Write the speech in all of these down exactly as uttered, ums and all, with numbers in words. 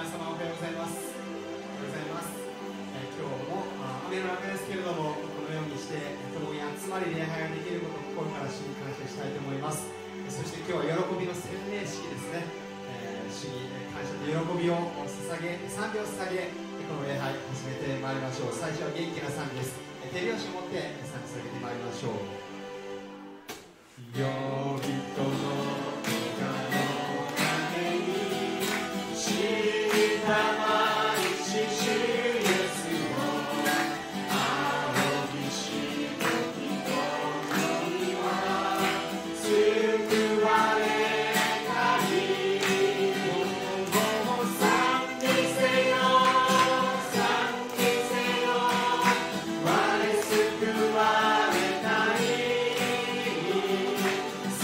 様おはようございます。おはようございます。えー、今日も雨の中ですけれども、このようにして共に集まり礼拝ができることを心から主に感謝したいと思います。そして今日は喜びの洗礼式ですね。えー、主に感謝と喜びを捧げ、賛美を捧げ、この礼拝始めてまいりましょう。最初は元気な賛美です。手拍子を持って賛美捧げてまいりましょう。人々の救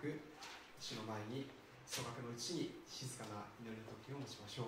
く主の前に組閣のうちに静かな祈りの時を持ちましょう。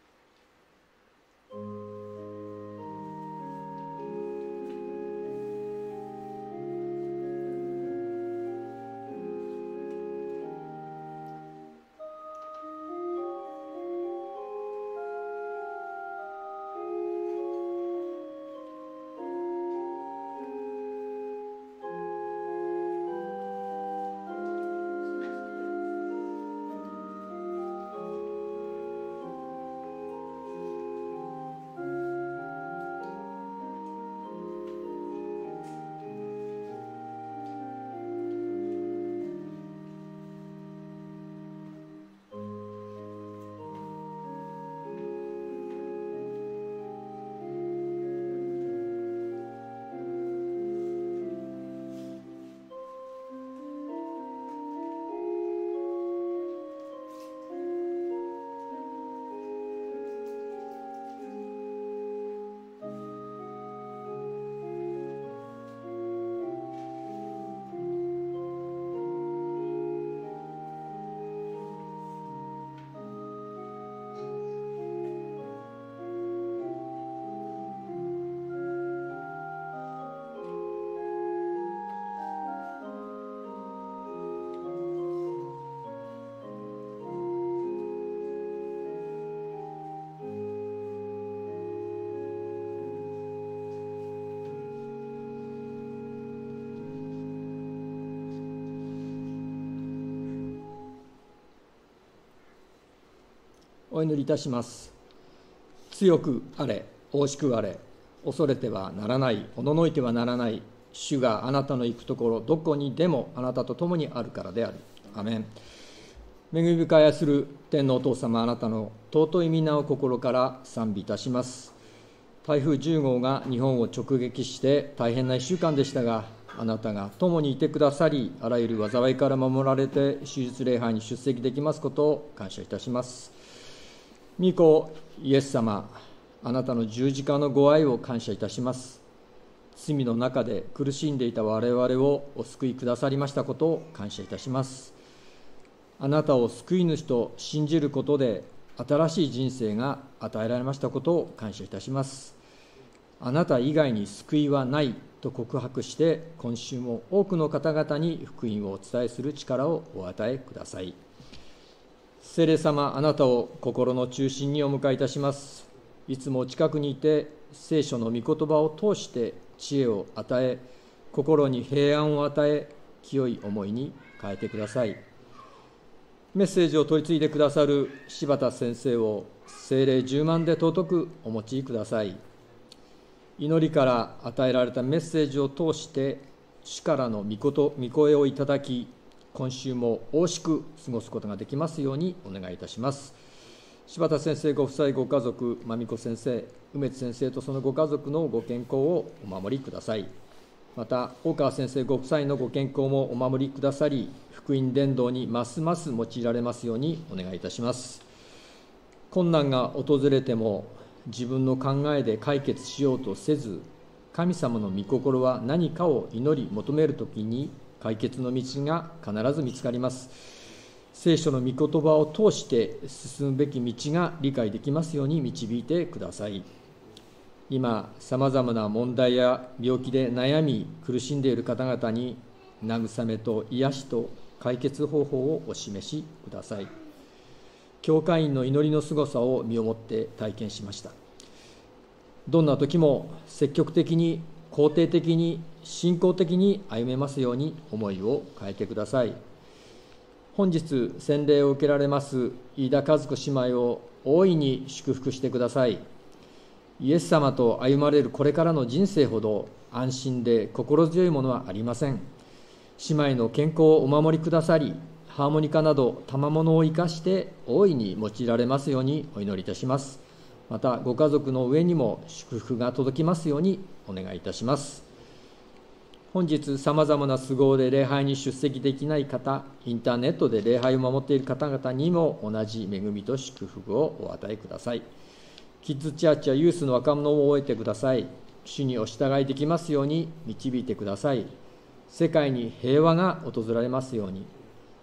お祈りいたします。強くあれ、大しくあれ、恐れてはならない、おののいてはならない、主があなたの行くところ、どこにでもあなたと共にあるからである。アメン。恵み深い愛する天のお父様、あなたの尊い皆を心から賛美いたします。台風じゅうごうが日本を直撃して大変ないっしゅうかんでしたが、あなたが共にいてくださり、あらゆる災いから守られて、手術礼拝に出席できますことを感謝いたします。御子イエス様、あなたの十字架のご愛を感謝いたします。罪の中で苦しんでいた我々をお救いくださりましたことを感謝いたします。あなたを救い主と信じることで新しい人生が与えられましたことを感謝いたします。あなた以外に救いはないと告白して、今週も多くの方々に福音をお伝えする力をお与えください。聖霊様、あなたを心の中心にお迎えいたします。いつも近くにいて、聖書の御言葉を通して知恵を与え、心に平安を与え、清い思いに変えてください。メッセージを取り次いでくださる柴田先生を聖霊充満で尊くお持ちください。祈りから与えられたメッセージを通して、主からの御こと御声をいただき、今週も惜しく過ごすことができますようにお願いいたします。柴田先生ご夫妻ご家族、真美子先生、梅津先生とそのご家族のご健康をお守りください。また、大川先生ご夫妻のご健康もお守りくださり、福音伝道にますます用いられますようにお願いいたします。困難が訪れても、自分の考えで解決しようとせず、神様の御心は何かを祈り求めるときに、解決の道が必ず見つかります。聖書の御言葉を通して進むべき道が理解できますように導いてください。今、さまざまな問題や病気で悩み苦しんでいる方々に、慰めと癒しと解決方法をお示しください。教会員の祈りのすごさを身をもって体験しました。どんな時も積極的に肯定的に信仰的に歩めますように思いを変えてください。本日洗礼を受けられます飯田和子姉妹を大いに祝福してください。イエス様と歩まれるこれからの人生ほど安心で心強いものはありません。姉妹の健康をお守りくださり、ハーモニカなど賜物を生かして大いに用いられますようにお祈りいたします。またご家族の上にも祝福が届きますようにお願いいたします。本日さまざまな都合で礼拝に出席できない方、インターネットで礼拝を守っている方々にも同じ恵みと祝福をお与えください。キッズチャーチやユースの若者を覚えてください。主にお従いできますように導いてください。世界に平和が訪れますように。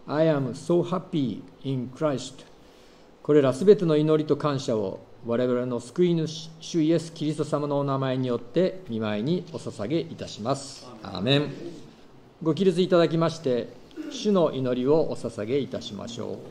I am so happy in Christ。これらすべての祈りと感謝を我々の救い主、主イエス・キリスト様のお名前によって御前にお捧げいたします。アーメン。ご起立いただきまして、主の祈りをお捧げいたしましょう。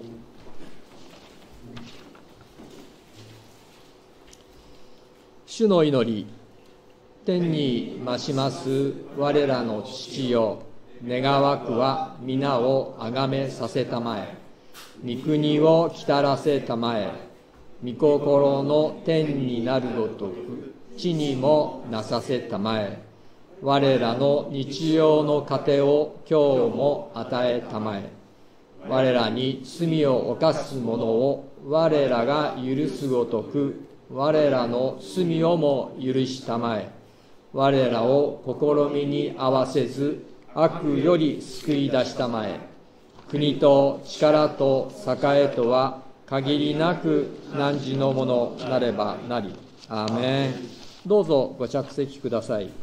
主の祈り。天に増します我らの父よ、願わくは皆をあがめさせたまえ。御国をきたらせたまえ。御心の天になるごとく地にもなさせたまえ。我らの日曜の糧を今日も与えたまえ。我らに罪を犯す者を我らが許すごとく我らの罪をも許したまえ。我らを試みに合わせず悪より救い出したまえ。国と力と栄とは限りなく汝のものなればなり。アーメン。どうぞご着席ください。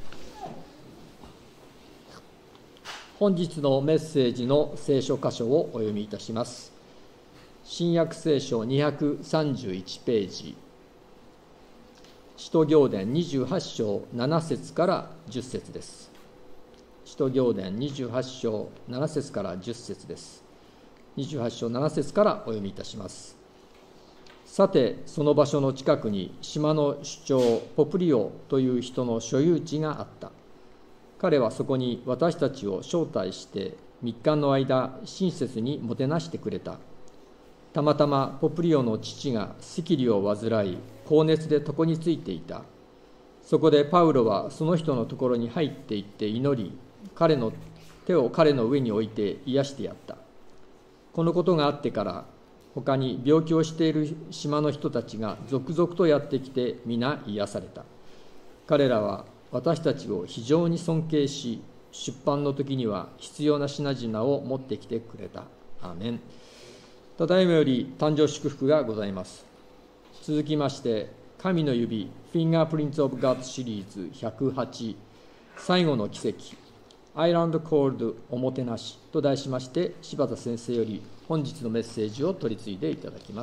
本日のメッセージの聖書箇所をお読みいたします。新約聖書にひゃくさんじゅういちページ、使徒行伝にじゅうはち章なな節からじゅっ節です。使徒行伝にじゅうはち章なな節からじゅっ節です。にじゅうはち章なな節からお読みいたします。さて、その場所の近くに島の首長ポプリオという人の所有地があった。彼はそこに私たちを招待してみっかの間親切にもてなしてくれた。たまたまポプリオの父が赤痢を患い高熱で床についていた。そこでパウロはその人のところに入っていって祈り、彼の手を彼の上に置いて癒してやった。このことがあってから他に病気をしている島の人たちが続々とやってきて皆癒された。彼らは私たちを非常に尊敬し、出版の時には必要な品々を持ってきてくれた。アーメン。ただいまより誕生祝福がございます。続きまして、神の指、Fingerprints of God シリーズひゃくはち、最後の奇跡、アイランドコールドおもてなしと題しまして、柴田先生より本日のメッセージを取り次いでいただきます。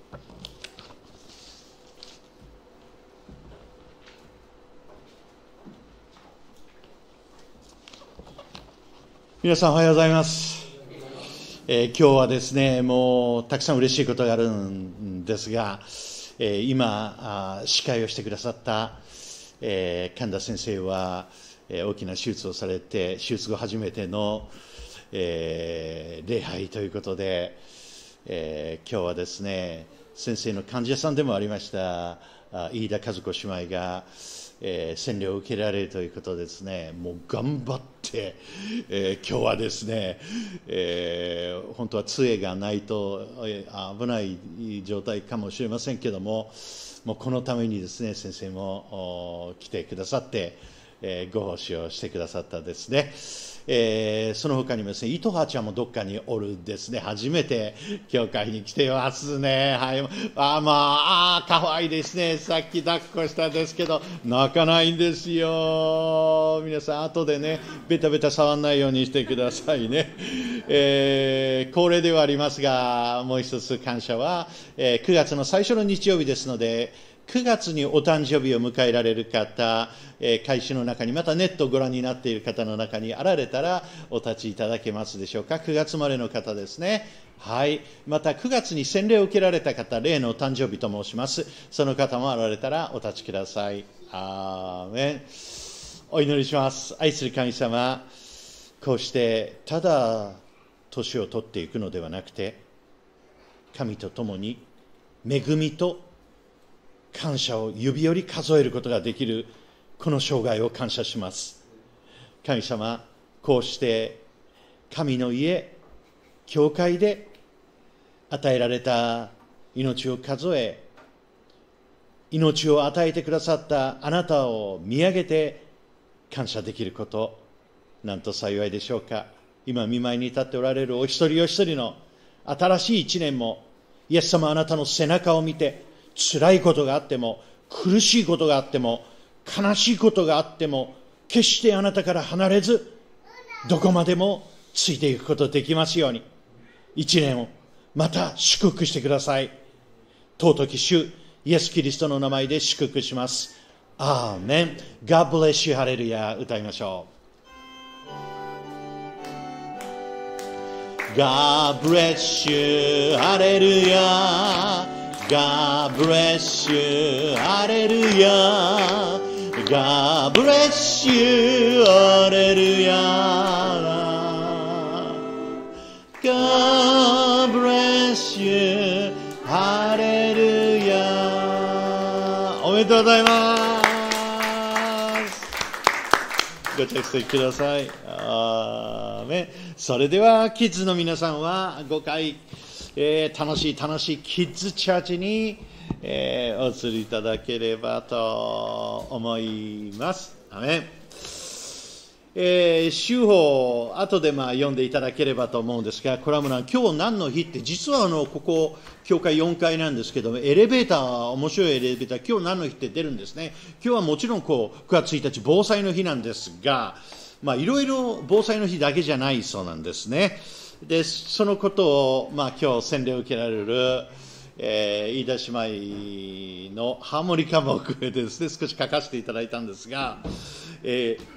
皆さんおはようございます。えー、今日はですね、もうたくさん嬉しいことがあるんですが、えー、今司会をしてくださった、えー、神田先生は、えー、大きな手術をされて、手術後初めての、えー、礼拝ということで、えー、今日はですね、先生の患者さんでもありました飯田和子姉妹が、えー、洗礼を受けられるということですね。もう頑張って、えー、今日はですね、えー、本当は杖がないと、えー、危ない状態かもしれませんけども、もうこのためにですね、先生も来てくださって、えー、ご奉仕をしてくださったですね。えー、その他にもですね、糸葉ちゃんもどっかにおるですね。初めて教会に来てますね。はい。あ、まあ、あ、かわいいですね。さっき抱っこしたんですけど、泣かないんですよ。皆さん、後でね、ベタベタ触らないようにしてくださいね。えー、恒例ではありますが、もう一つ感謝は、えー、くがつの最初の日曜日ですので、くがつにお誕生日を迎えられる方、えー、会社の中に、またネットをご覧になっている方の中にあられたらお立ちいただけますでしょうか。くがつ生まれの方ですね。はい。またくがつに洗礼を受けられた方、例のお誕生日と申します。その方もあられたらお立ちください。アーメン。お祈りします。愛する神様、こうしてただ年を取っていくのではなくて、神と共に恵みと感謝を指折り数えることができるこの生涯を感謝します。神様、こうして神の家、教会で与えられた命を数え、命を与えてくださったあなたを見上げて感謝できること、なんと幸いでしょうか。今見舞いに立っておられるお一人お一人の新しい一年も、イエス様あなたの背中を見て、辛いことがあっても、苦しいことがあっても、悲しいことがあっても、決してあなたから離れず、どこまでもついていくことができますように。 一年をまた祝福してください。尊き主イエス・キリストの名前で祝福します。アーメン。God bless you。ハレルヤ。歌いましょう。God bless you。ハレルヤ。God bless you。ハレルヤ。God bless you。ハレルヤ。God bless you。ハレルヤ。おめでとうございます。ご着席ください。アーメン。それではキッズの皆さんはごかい、えー、楽しい楽しいキッズチャーチに、えー、お移りいただければと思います。アーメン。えー、週報後でまあ読んでいただければと思うんですが、これはもう今日何の日って、実はあのここ教会よんかいなんですけども、エレベーター、面白いエレベーター、今日何の日って出るんですね。今日はもちろんこうくがつついたち防災の日なんですが、まあいろいろ防災の日だけじゃないそうなんですね。でそのことをまあ今日洗礼を受けられる、えー、飯田姉妹のハーモニカ目でですね、少し書かせていただいたんですが、えー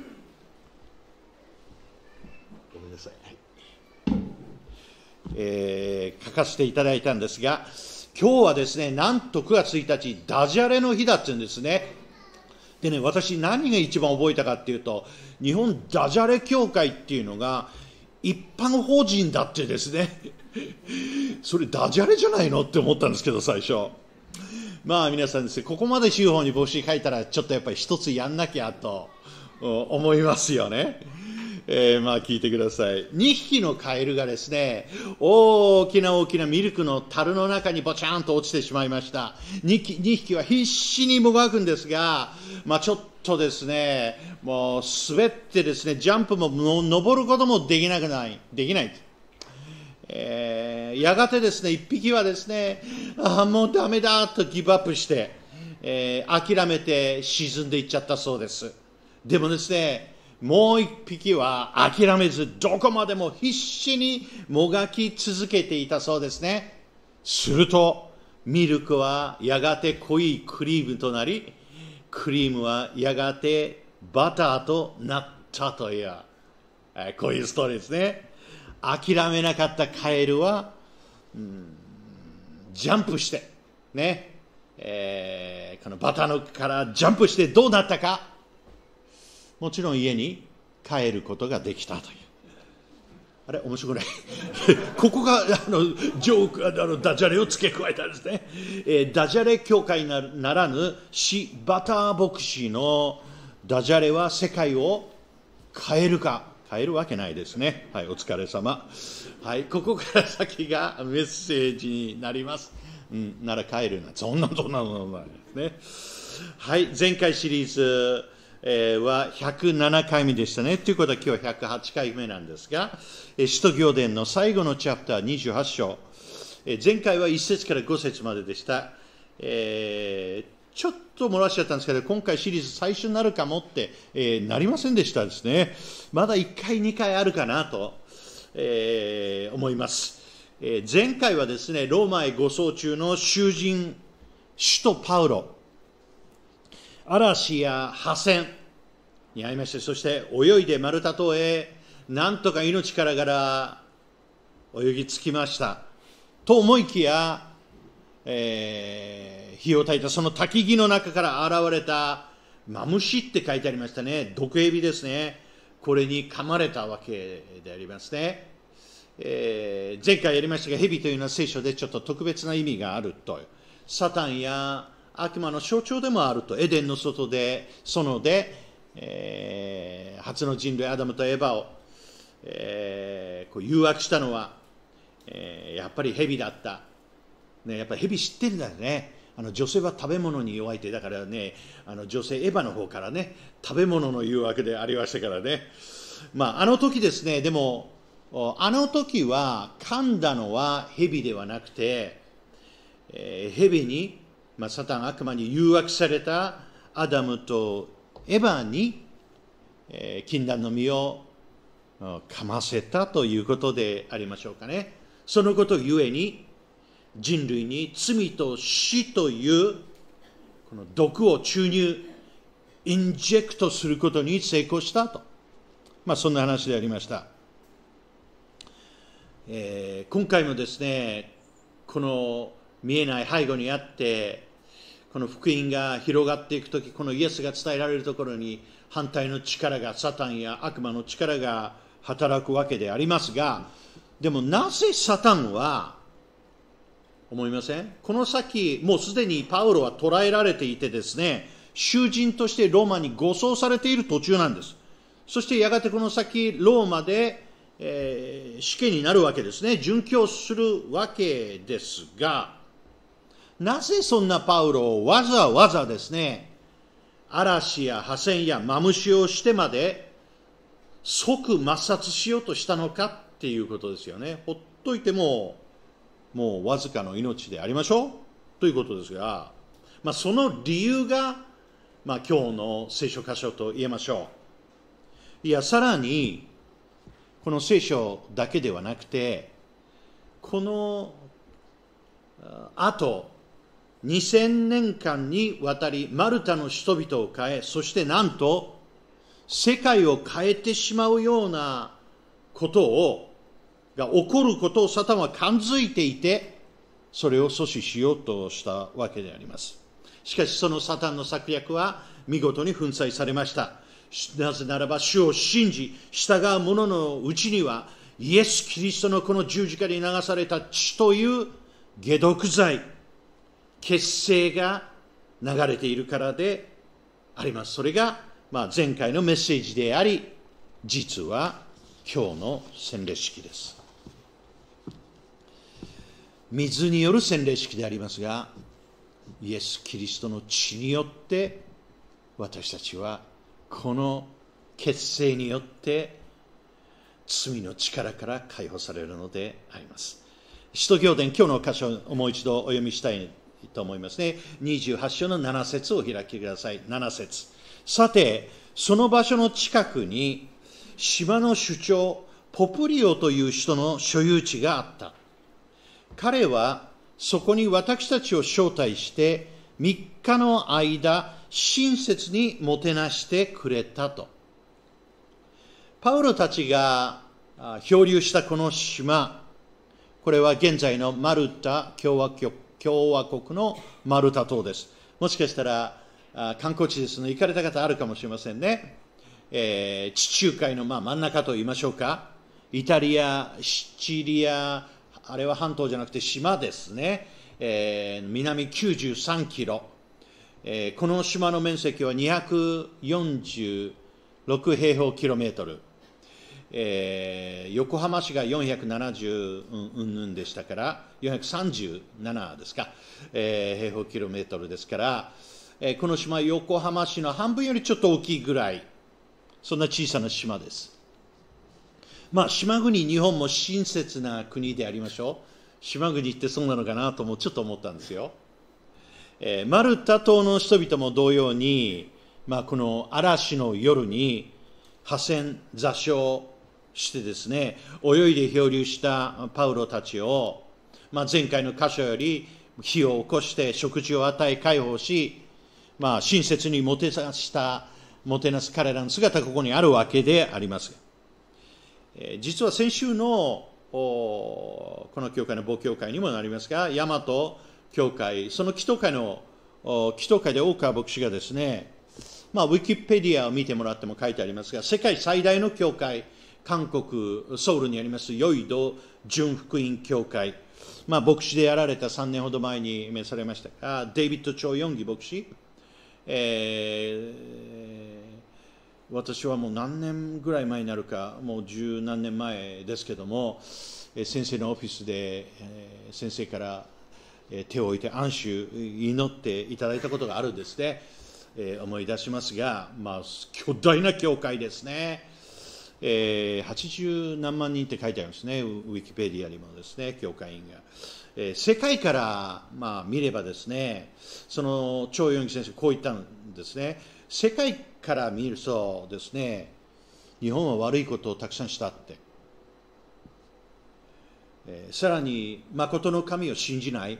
えー、書かせていただいたんですが、今日はですね、なんとくがつついたち、ダジャレの日だっていうんですね。でね、私何が一番覚えたかっていうと、日本ダジャレ協会っていうのが一般法人だってですね、それダジャレじゃないのって思ったんですけど、最初。まあ皆さんですね、ここまで週報に帽子書いたら、ちょっとやっぱり一つやんなきゃと思いますよね。えー、まあ聞いてください。にひきのカエルがですね、大きな大きなミルクの樽の中にボチャンと落ちてしまいました。にひきは必死にもがくんですが、まあちょっとですね、もう滑ってですね、ジャンプも登ることもできなくない、できない。えー、やがてですね、いっぴきはですね、ああ、もうダメだとギブアップして、えー、諦めて沈んでいっちゃったそうです。でもですね、もう一匹は諦めず、どこまでも必死にもがき続けていたそうですね。すると、ミルクはやがて濃いクリームとなり、クリームはやがてバターとなったという、えー、こういうストーリーですね。諦めなかったカエルは、うん、ジャンプして、ね、えー、このバターのからジャンプしてどうなったか。もちろん家に帰ることができたという。あれ面白くないここがあのジョーク、あのダジャレを付け加えたんですね。えー、ダジャレ協会ならぬシ・バター牧師のダジャレは世界を変えるか。変えるわけないですね。はい、お疲れ様。はい、ここから先がメッセージになります。うん、なら変えるな。そんなそんなそんなですね。はい、前回シリーズはひゃくななかいめでしたね。ということは今日はひゃくはちかいめなんですが、使徒行伝の最後のチャプターにじゅうはち章、前回はいっ節からご節まででした。えー、ちょっと漏らしちゃったんですけど、今回シリーズ最初になるかもって、えー、なりませんでしたですね。まだいっかい、にかいあるかなと、えー、思います。えー、前回はですね、ローマへ護送中の囚人、使徒パウロ、嵐や破線に遭いまして、そして泳いでマルタ島へなんとか命からがら泳ぎ着きましたと思いきや、えー、火を焚いたその焚き木の中から現れたマムシって書いてありましたね。毒蛇ですね。これに噛まれたわけでありますね。えー、前回やりましたが、蛇というのは聖書でちょっと特別な意味があると。サタンや悪魔の象徴でもあると。エデンの外で、園で、えー、初の人類アダムとエバを、えー、こう誘惑したのは、えー、やっぱり蛇だった、ね、やっぱり蛇知ってるんだよね。あの女性は食べ物に弱いって、だからね、あの女性エヴァの方からね、食べ物の誘惑でありましたからね。まあ、あの時ですね、でもあの時は噛んだのは蛇ではなくて、えー、蛇に、まあ、サタン悪魔に誘惑されたアダムとエヴァに、えー、禁断の実を噛ませたということでありましょうかね。 そのことゆえに、人類に罪と死というこの毒を注入、インジェクトすることに成功したと。まあ、そんな話でありました。えー、今回もですね、この見えない背後にあって、この福音が広がっていくとき、このイエスが伝えられるところに反対の力が、サタンや悪魔の力が働くわけでありますが、でもなぜサタンは、思いません？この先、もうすでにパウロは捕らえられていてですね、囚人としてローマに護送されている途中なんです。そしてやがてこの先、ローマで、えー、死刑になるわけですね。殉教するわけですが、なぜそんなパウロをわざわざですね、嵐や破線やマムシをしてまで即抹殺しようとしたのかっていうことですよね。ほっといても、もうわずかの命でありましょうということですが、まあ、その理由が、まあ、今日の聖書箇所と言えましょう。いや、さらに、この聖書だけではなくて、このあとにせんねんかんにわたりマルタの人々を変え、そしてなんと世界を変えてしまうようなことをが起こることをサタンは感づいていて、それを阻止しようとしたわけであります。しかしそのサタンの策略は見事に粉砕されました。なぜならば主を信じ従う者のうちにはイエス・キリストのこの十字架に流された血という解毒剤、血清が流れているからであります。それが、まあ、前回のメッセージであり、実は今日の洗礼式です。水による洗礼式でありますが、イエス・キリストの血によって私たちはこの血清によって罪の力から解放されるのであります。使徒行伝、今日の箇所をもう一度お読みしたいと思いますね。にじゅうはち章のなな節を開きください。なな節。さて、その場所の近くに島の首長ポプリオという人の所有地があった。彼はそこに私たちを招待してみっかの間親切にもてなしてくれたと。パウロたちが漂流したこの島、これは現在のマルタ共和国、共和国のマルタ島です。もしかしたら観光地ですので行かれた方あるかもしれませんね。えー、地中海のまあ真ん中と言いましょうか。イタリア、シチリア、あれは半島じゃなくて島ですね。えー、南きゅうじゅうさんキロ。えー、この島の面積はにひゃくよんじゅうろく平方キロメートル。えー、横浜市がよんひゃくななじゅううんぬんでしたから、よんひゃくさんじゅうななですか、えー、平方キロメートルですから、えー、この島は横浜市の半分よりちょっと大きいぐらい、そんな小さな島です。まあ、島国、日本も親切な国でありましょう。島国ってそうなのかなともちょっと思ったんですよ。えー、マルタ島の人々も同様に、まあ、この嵐の夜に破船座礁してですね、泳いで漂流したパウロたちを、まあ、前回の箇所より火を起こして食事を与え解放し、まあ、親切にもてなしたもてなす彼らの姿がここにあるわけであります。えー、実は先週のこの教会の母教会にもなりますが、大和教会、その祈祷会の祈祷会で大川牧師がですね、まあ、ウィキペディアを見てもらっても書いてありますが、世界最大の教会、韓国ソウルにありますヨイド純福音教会、まあ、牧師でやられたさんねんほど前に召されましたが、デイビッド・チョウ・ヨンギ牧師、えー、私はもう何年ぐらい前になるか、もう十何年前ですけども、先生のオフィスで先生から手を置いて安守祈っていただいたことがあるんですね。えー、思い出しますが、まあ、巨大な教会ですね。えー、はちじゅうなんまんにんって書いてありますね、ウィキペディアにもですね、教会員が。えー、世界から、まあ、見ればですね、その張ヨンギ先生、こう言ったんですね。世界から見るとですね、日本は悪いことをたくさんしたって。 えー、さらに誠の神を信じない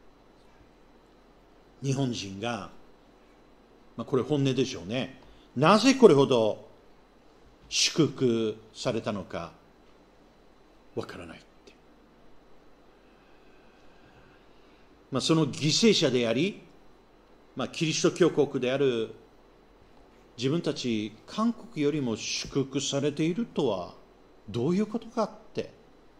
日本人が、まあ、これ本音でしょうね。なぜこれほど祝福されたのかわからないって、まあ、その犠牲者であり、まあ、キリスト教国である自分たち韓国よりも祝福されているとはどういうことかって。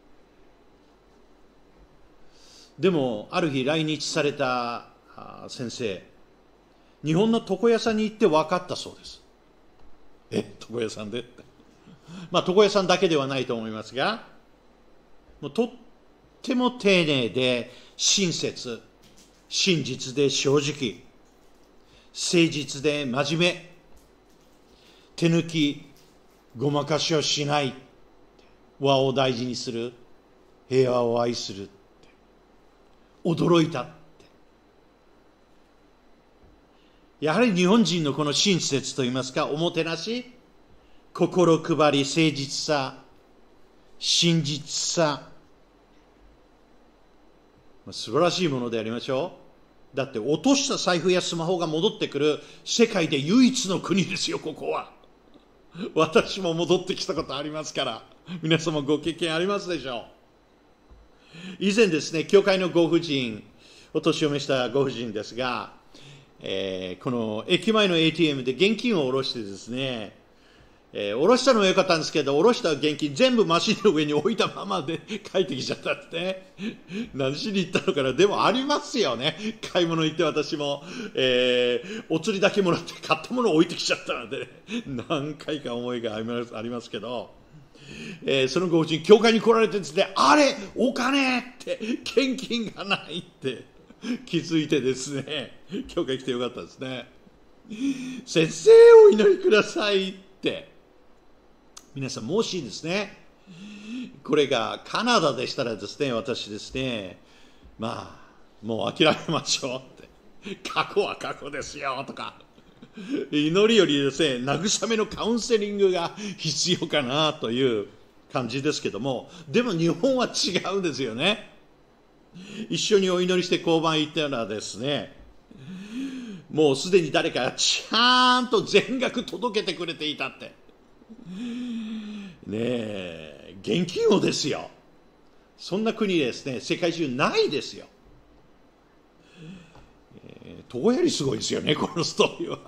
でもある日来日された先生、日本の床屋さんに行って分かったそうです。え、床屋さんでって。まあ床屋さんだけではないと思いますが、もうとっても丁寧で親切、真実で正直、誠実で真面目、手抜き、ごまかしをしない、和を大事にする、平和を愛するって驚いたって。やはり日本人のこの親切といいますか、おもてなし、心配り、誠実さ、真実さ、素晴らしいものでありましょう。だって落とした財布やスマホが戻ってくる世界で唯一の国ですよ、ここは。私も戻ってきたことありますから、皆様ご経験ありますでしょう。以前ですね、教会のご婦人、お年を召したご婦人ですが、えー、この駅前の エーティーエム で現金を下ろしてですね、えー、下ろしたのは良かったんですけど、下ろした現金全部マシンの上に置いたままで帰ってきちゃったってね。何しに行ったのかな。でもありますよね。買い物行って私も、えー、お釣りだけもらって買ったものを置いてきちゃったので、何回か思いがありますありますけど、えー、そのご婦人、教会に来られてですね、あれお金って、献金がないって気づいてですね、教会来てよかったですね。先生お祈りくださいって。皆さん、もしですね、これがカナダでしたらですね、私ですね、まあ、もう諦めましょうって、過去は過去ですよとか、祈りよりですね、慰めのカウンセリングが必要かなという感じですけども、でも日本は違うんですよね。一緒にお祈りして交番行ったらですね、もうすでに誰かがちゃんと全額届けてくれていたって。ねえ、現金をですよ。そんな国ですね、世界中ないですよ。えー、どうやりすごいですよね、このストーリーは。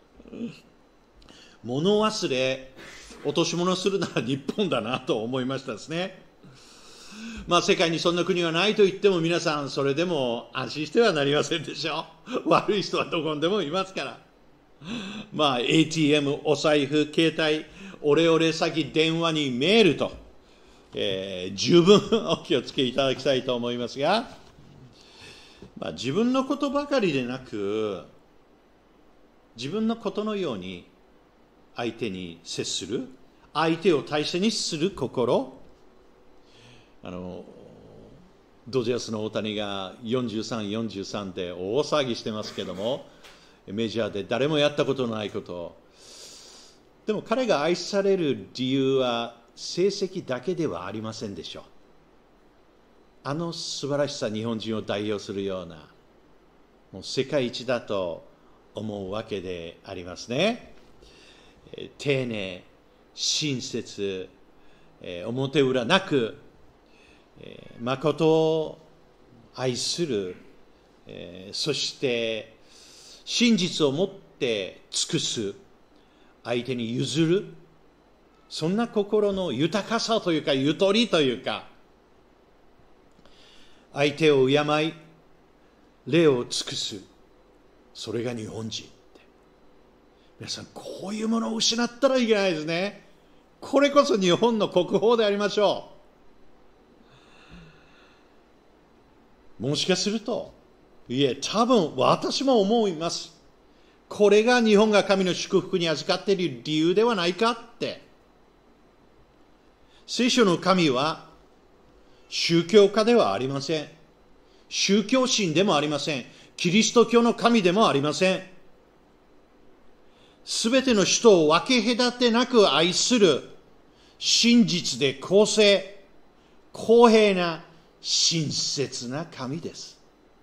物忘れ、落とし物するなら日本だなと思いましたですね。まあ世界にそんな国はないと言っても皆さんそれでも安心してはなりませんでしょう。悪い人はどこにでもいますから。まあ エーティーエム、お財布、携帯、オレオレ詐欺、電話にメールと、えー、十分お気をつけいただきたいと思いますが、まあ、自分のことばかりでなく、自分のことのように相手に接する、相手を大切にする心、あのドジャースの大谷がよんじゅうさん、よんじゅうさんで大騒ぎしてますけども、メジャーで誰もやったことのないこと。でも彼が愛される理由は成績だけではありませんでしょう。あの素晴らしさ、日本人を代表するような、もう世界一だと思うわけでありますね。丁寧、親切、表裏なく、誠を愛する、そして真実をもって尽くす、相手に譲る、そんな心の豊かさというか、ゆとりというか、相手を敬い、礼を尽くす、それが日本人。皆さん、こういうものを失ったらいけないですね。これこそ日本の国宝でありましょう。もしかすると、いえ、多分私も思います。これが日本が神の祝福に預かっている理由ではないかって。聖書の神は宗教家ではありません。宗教心でもありません。キリスト教の神でもありません。すべての人を分け隔てなく愛する真実で公正、公平な親切な神です。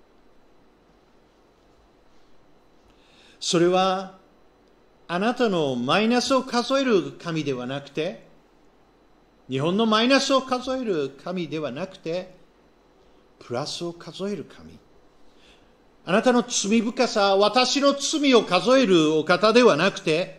それはあなたのマイナスを数える神ではなくて、日本のマイナスを数える神ではなくて、プラスを数える神。あなたの罪深さ、私の罪を数えるお方ではなくて、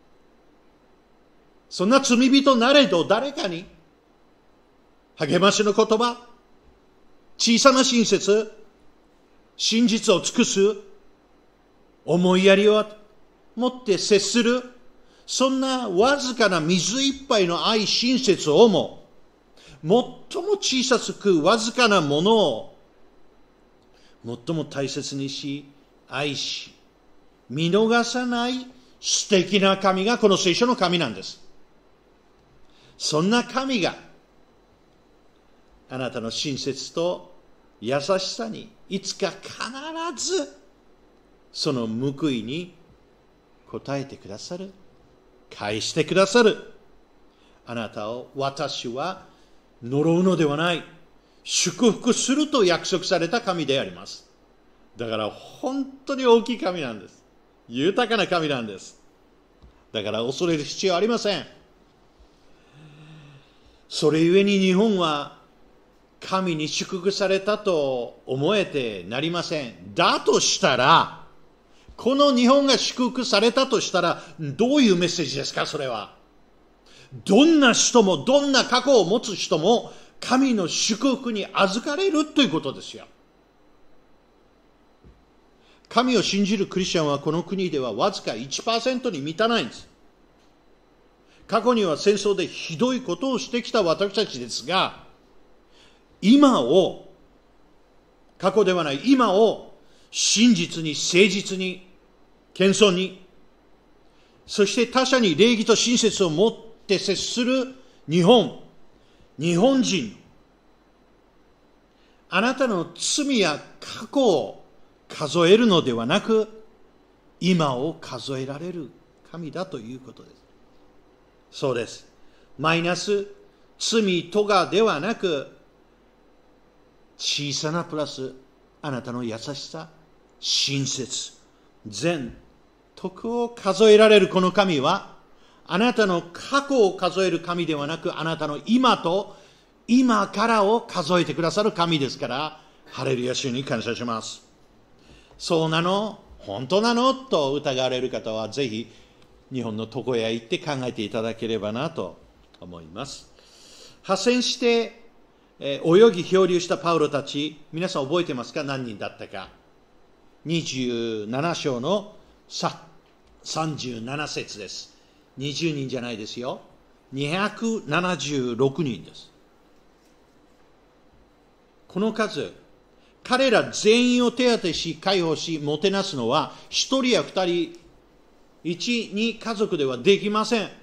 そんな罪人なれど誰かに励ましの言葉、小さな親切、真実を尽くす、思いやりを持って接する、そんなわずかな水一杯の愛、親切をも、最も小さくわずかなものを最も大切にし、愛し、見逃さない素敵な神がこの聖書の神なんです。そんな神があなたの親切と優しさにいつか必ずその報いに応えてくださる、返してくださる。あなたを私は呪うのではない、祝福すると約束された神であります。だから本当に大きい神なんです。豊かな神なんです。だから恐れる必要はありません。それゆえに日本は神に祝福されたと思えてなりません。だとしたら、この日本が祝福されたとしたら、どういうメッセージですか、それは。どんな人も、どんな過去を持つ人も、神の祝福に預かれるということですよ。神を信じるクリスチャンはこの国ではわずか いちパーセント に満たないんです。過去には戦争でひどいことをしてきた私たちですが、今を、過去ではない今を真実に、誠実に、謙遜に、そして他者に礼儀と親切を持って接する日本、日本人、あなたの罪や過去を数えるのではなく、今を数えられる神だということです。そうです。マイナス、罪、咎ではなく、小さなプラス、あなたの優しさ、親切、善、徳を数えられるこの神は、あなたの過去を数える神ではなく、あなたの今と今からを数えてくださる神ですから、ハレルヤ主に感謝します。そうなの？本当なの？と疑われる方は、ぜひ日本の床屋へ行って考えていただければなと思います。派遣して、えー、泳ぎ漂流したパウロたち、皆さん覚えてますか？何人だったか。にじゅうなな章のさんじゅうなな節です。にじゅうにんじゃないですよ。にひゃくななじゅうろくにんです。この数、彼ら全員を手当てし、解放し、もてなすのは、一人や二人、一、二家族ではできません。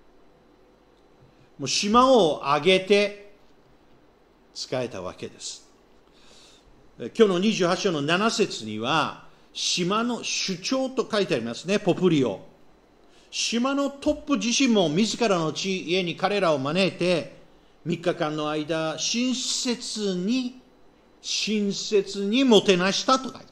もう島を挙げて使えたわけです。今日のにじゅうはち章のなな節には、島の首長と書いてありますね、ポプリオ。島のトップ自身も自らの家に彼らを招いて、みっかかんの間、親切に、親切にもてなしたと書いてある。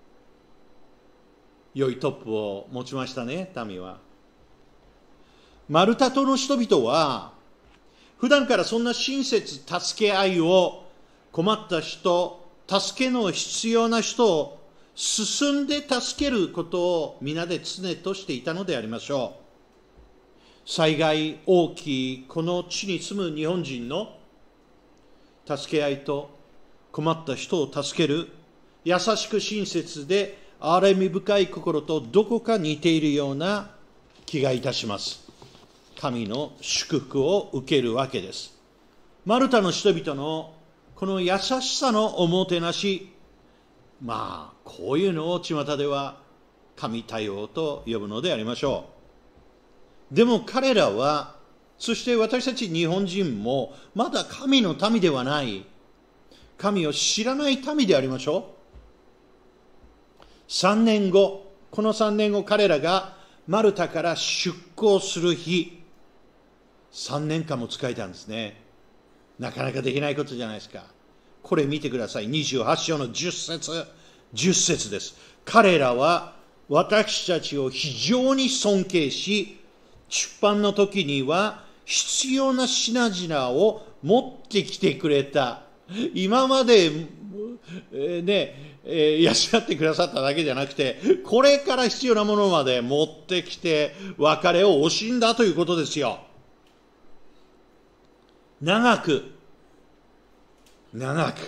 良いトップを持ちましたね、民は。マルタ島の人々は、普段からそんな親切、助け合いを、困った人、助けの必要な人を進んで助けることを皆で常としていたのでありましょう。災害大きいこの地に住む日本人の助け合いと困った人を助ける優しく親切で憐れみ深い心とどこか似ているような気がいたします。神の祝福を受けるわけです。マルタの人々のこの優しさのおもてなし、まあこういうのを巷では神対応と呼ぶのでありましょう。でも彼らは、そして私たち日本人もまだ神の民ではない、神を知らない民でありましょう。さんねんご、このさんねんご彼らがマルタから出港する日、さんねんかんも使えたんですね。なかなかできないことじゃないですか。 これ見てください。にじゅうはち章のじゅっ節、じゅっ節です。彼らは私たちを非常に尊敬し、出版の時には必要な品々を持ってきてくれた。今まで、えー、ね、えー、養ってくださっただけじゃなくて、これから必要なものまで持ってきて、別れを惜しんだということですよ。長く、長く、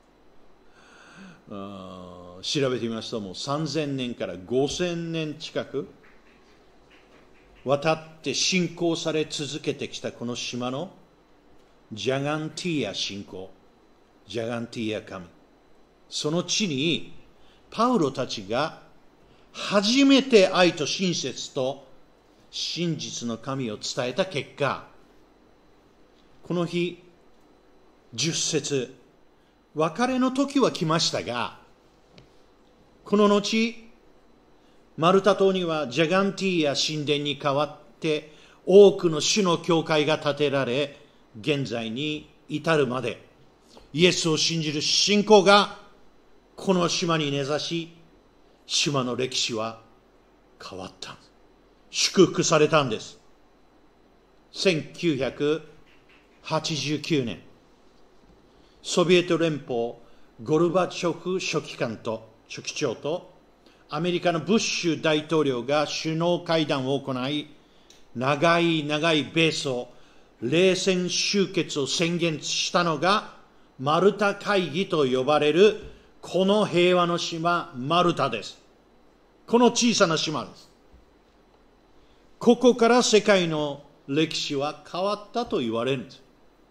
あ調べてみますと、もうさんぜんねんからごせんねん近く、渡って信仰され続けてきたこの島のジャガンティア信仰、ジャガンティア神、その地にパウロたちが初めて愛と親切と真実の神を伝えた結果、この日じゅっ節、別れの時は来ましたが、この後マルタ島にはジャガンティア神殿に代わって多くの主の教会が建てられ、現在に至るまでイエスを信じる信仰がこの島に根ざし、島の歴史は変わった。祝福されたんです。せんきゅうひゃくはちじゅうきゅうねん、ソビエト連邦ゴルバチョフ書記官と書記長とアメリカのブッシュ大統領が首脳会談を行い、長い長い米ソ冷戦終結を宣言したのがマルタ会議と呼ばれるこの平和の島マルタです。この小さな島です。ここから世界の歴史は変わったと言われるんです。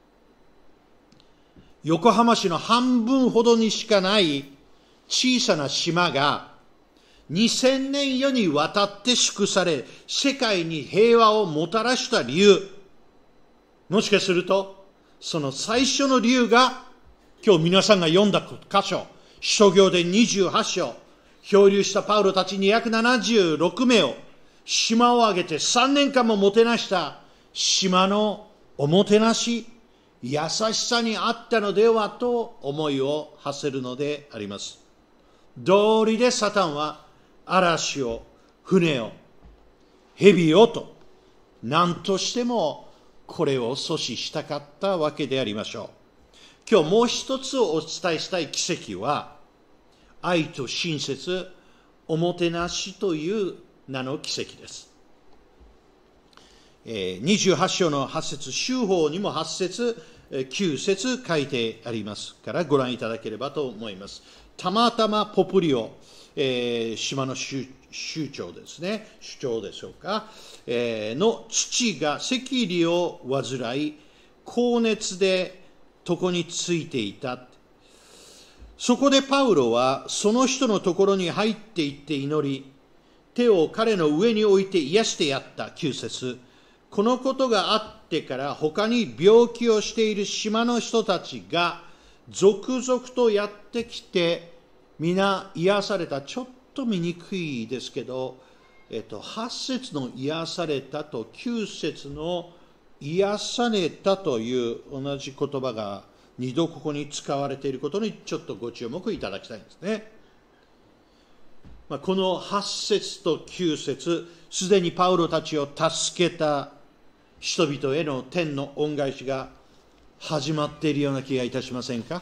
横浜市の半分ほどにしかない小さな島がにせんねんよにわたって祝され、世界に平和をもたらした理由、もしかするとその最初の理由が今日皆さんが読んだ箇所、使徒行伝にじゅうはち章、漂流したパウロたちにひゃくななじゅうろくめいを島を挙げてさんねんかんももてなした島のおもてなし、優しさにあったのではと思いを馳せるのであります。道理でサタンは嵐を、船を、蛇をと何としてもこれを阻止したかったわけでありましょう。今日もう一つお伝えしたい奇跡は、愛と親切、おもてなしという名の奇跡です。にじゅうはち章のはち節、修法にもはち節、きゅう節書いてありますからご覧いただければと思います。たまたまポプリオ、えー、島の州長ですね、首長でしょうか、えー、の父が赤痢を患い、高熱で床についていた。そこでパウロはその人のところに入っていって祈り、手を彼の上に置いて癒してやった。きゅう節、このことがあってから他に病気をしている島の人たちが続々とやってきて皆癒された。ちょっと見にくいですけど、えっと、はち節の癒されたときゅう節の癒されたという同じ言葉が二度ここに使われていることにちょっとご注目いただきたいんですね。まあ、このはち節ときゅう節、すでにパウロたちを助けた人々への天の恩返しが始まっているような気がいたしませんか。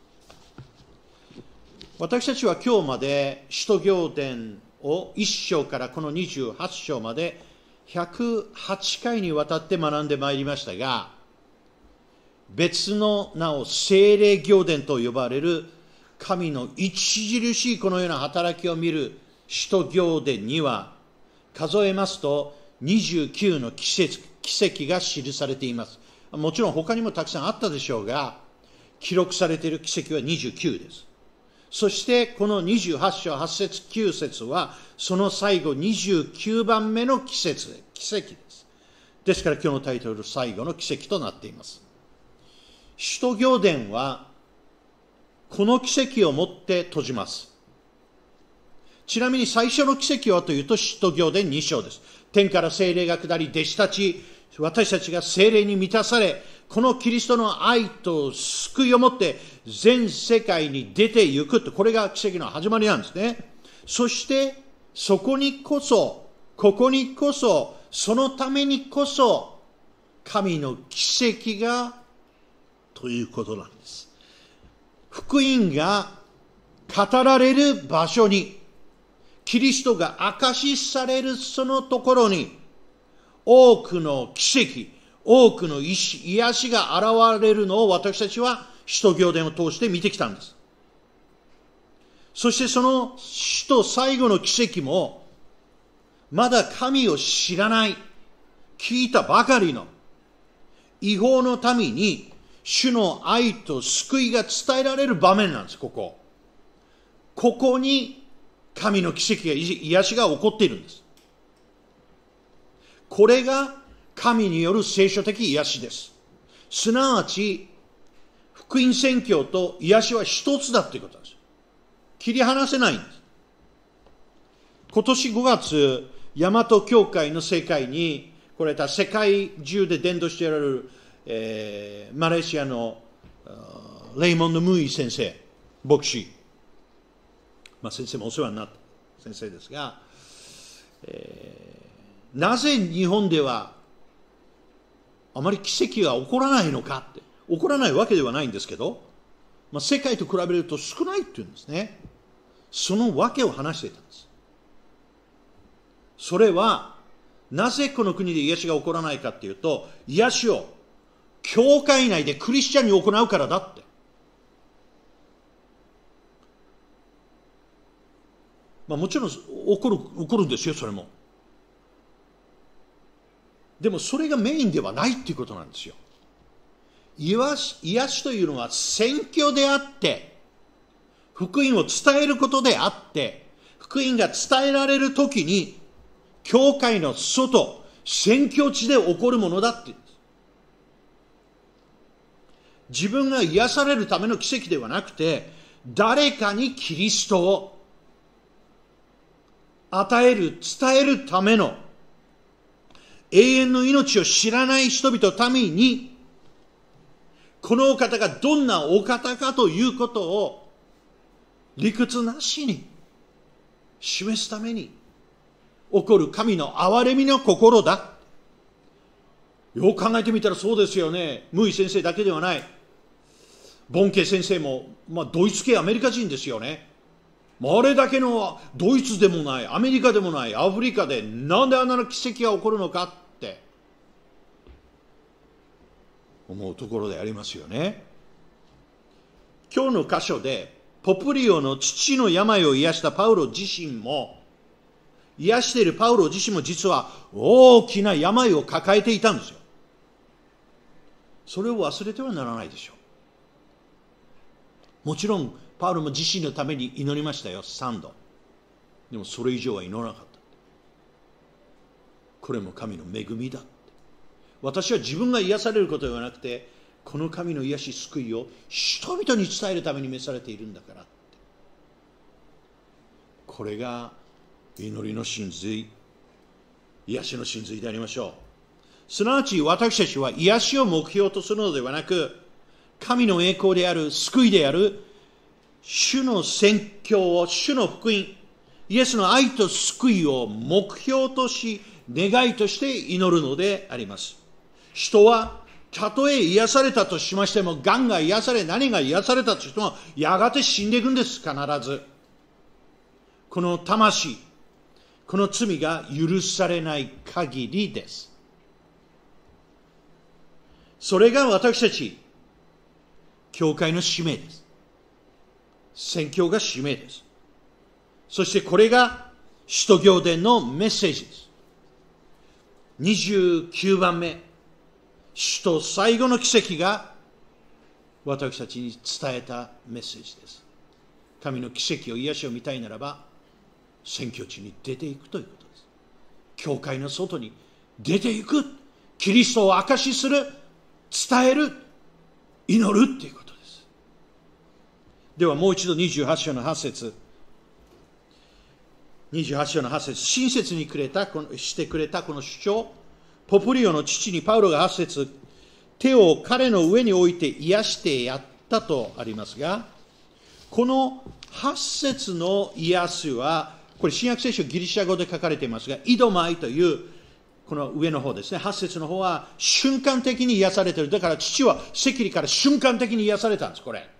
私たちは今日まで使徒行伝をいっ章からこのにじゅうはち章までひゃくはちかいにわたって学んでまいりましたが、別の名を聖霊行伝と呼ばれる神の著しいこのような働きを見る使徒行伝には、数えますとにじゅうきゅうの奇跡、奇跡が記されています。もちろん他にもたくさんあったでしょうが、記録されている奇跡はにじゅうきゅうです。そしてこのにじゅうはち章はち節きゅう節はその最後にじゅうきゅうばんめの奇跡奇跡です。ですから今日のタイトル、最後の奇跡となっています。使徒行伝はこの奇跡をもって閉じます。ちなみに最初の奇跡はというと使徒行伝に章です。天から聖霊が下り、弟子たち私たちが聖霊に満たされ、このキリストの愛と救いをもって全世界に出ていくと、これが奇跡の始まりなんですね。そしてそこにこそ、ここにこそ、そのためにこそ神の奇跡がということなんです。福音が語られる場所に、キリストが証しされるそのところに、多くの奇跡、多くの癒しが現れるのを私たちは使徒行伝を通して見てきたんです。そしてその使徒最後の奇跡も、まだ神を知らない、聞いたばかりの違法の民に主の愛と救いが伝えられる場面なんです、ここ。ここに神の奇跡や癒しが起こっているんです。これが神による聖書的癒しです。すなわち、福音宣教と癒しは一つだということです。切り離せないんです。今年ごがつ、大和教会の世界に、これは世界中で伝道しておられる、えー、マレーシアのレイモンド・ムーイ先生、牧師、まあ、先生もお世話になった先生ですが、えー、なぜ日本ではあまり奇跡が起こらないのかって、起こらないわけではないんですけど、まあ、世界と比べると少ないっていうんですね。その訳を話していたんです。それは、なぜこの国で癒しが起こらないかっていうと、癒しを教会内でクリスチャンに行うからだって。まあもちろん起こる、起こるんですよ、それも。でもそれがメインではないっていうことなんですよ。癒し、癒しというのは宣教であって、福音を伝えることであって、福音が伝えられるときに、教会の外、宣教地で起こるものだって言うんです。自分が癒されるための奇跡ではなくて、誰かにキリストを与える、伝えるための永遠の命を知らない人々の民に、このお方がどんなお方かということを理屈なしに示すために起こる神の憐れみの心だ。よく考えてみたらそうですよね。ムーイ先生だけではない。ボンケ先生も、まあ、ドイツ系アメリカ人ですよね。あれだけのドイツでもない、アメリカでもない、アフリカでなんであんな奇跡が起こるのかって思うところでありますよね。今日の箇所でポプリオの父の病を癒したパウロ自身も、癒しているパウロ自身も実は大きな病を抱えていたんですよ。それを忘れてはならないでしょう。もちろんパウロも自身のために祈りましたよ、さんど。でもそれ以上は祈らなかった。これも神の恵みだって。私は自分が癒されることではなくて、この神の癒し救いを人々に伝えるために召されているんだからって。これが祈りの真髄、癒しの真髄でありましょう。すなわち私たちは癒しを目標とするのではなく、神の栄光である、救いである、主の宣教を、主の福音、イエスの愛と救いを目標とし、願いとして祈るのであります。人は、たとえ癒されたとしましても、がんが癒され、何が癒されたとしても、やがて死んでいくんです、必ず。この魂、この罪が許されない限りです。それが私たち、教会の使命です。宣教が使命です。そしてこれが使徒行伝のメッセージです。にじゅうきゅうばんめ、使徒最後の奇跡が私たちに伝えたメッセージです。神の奇跡を癒しを見たいならば、宣教地に出ていくということです。教会の外に出ていく、キリストを証しする、伝える、祈るということです。ではもう一度にじゅうはち章のはち節、にじゅうはち章のはち節、親切にくれたこのしてくれたこの主張、 ポプリオの父にパウロがはち節、手を彼の上に置いて癒してやったとありますが、このはち節の癒しは、これ新約聖書ギリシャ語で書かれていますが、イドマイというこの上の方ですね、はち節の方は瞬間的に癒されている。だから父は赤痢から瞬間的に癒されたんです、これ。